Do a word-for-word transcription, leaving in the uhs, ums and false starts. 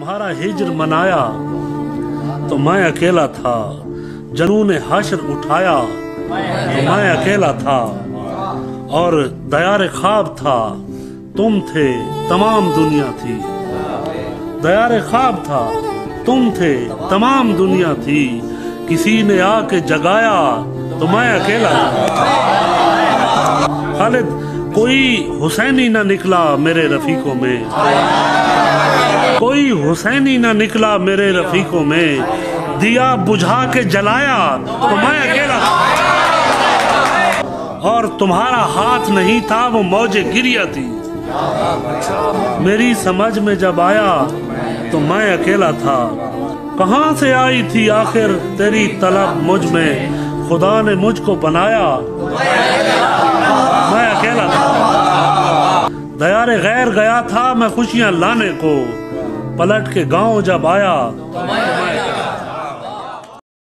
तुम्हारा हिज्र मनाया तो मैं अकेला था, जनून हश्र उठाया तो मैं अकेला था, और दयार ख्वाब था तुम थे तमाम दुनिया थी। दयार ख्वाब था तुम थे तमाम दुनिया थी, किसी ने आके जगाया तो मैं अकेला था। खालिद कोई हुसैनी ना निकला मेरे रफीकों में, कोई हुसैनी ना निकला मेरे रफीकों में, दिया बुझा के जलाया तो मैं अकेला था। और तुम्हारा हाथ नहीं था वो मौजे गिरिया थी, मेरी समझ में जब आया तो मैं अकेला था। कहाँ से आई थी आखिर तेरी तलब मुझ में, खुदा ने मुझको बनाया मैं अकेला था। दयारे गैर गया था मैं खुशियां लाने को, पलट के गांव जब आया तो मैं